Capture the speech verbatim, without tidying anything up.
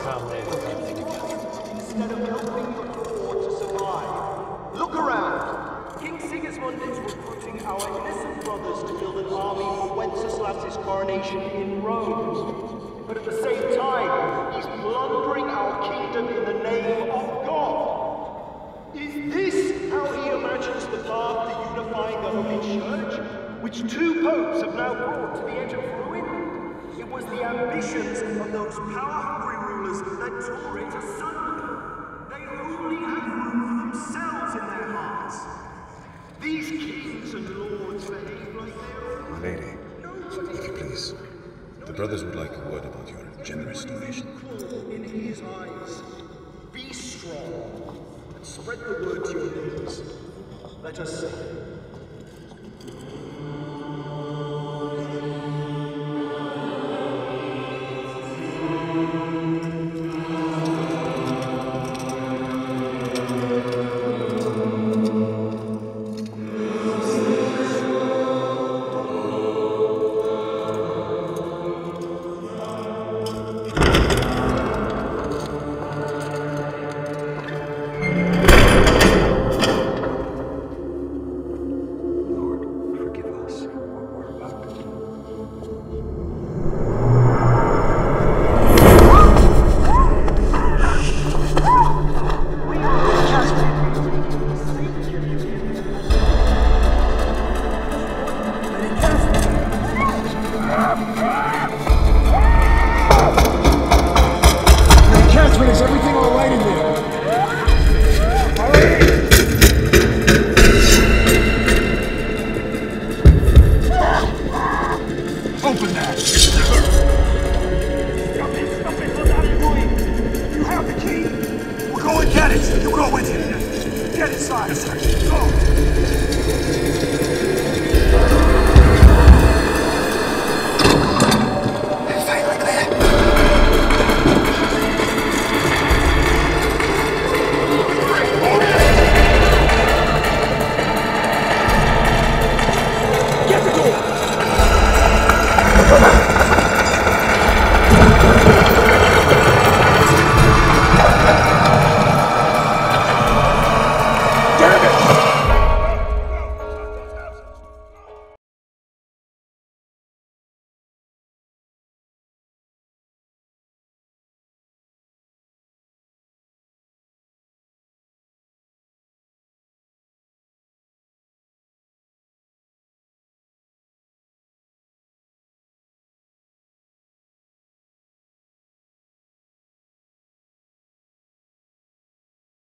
found their family instead of helping the poor to survive. Look around. King Sigismund is recruiting our innocent brothers to build an army for Wenceslas' coronation in Rome. But at the same time, he's plundering our kingdom in the name of God. Is this how he imagines the path to unifying the Holy Church, which two popes have now brought to the edge of ruin? It was the ambitions of those power-hungry rulers that tore it asunder. They only have room for themselves in their hearts. These kings and lords behave like their own. Lady, if you please, the brothers would like a word about your generous donation. In his eyes, be strong and spread the word to your neighbors. Let us say.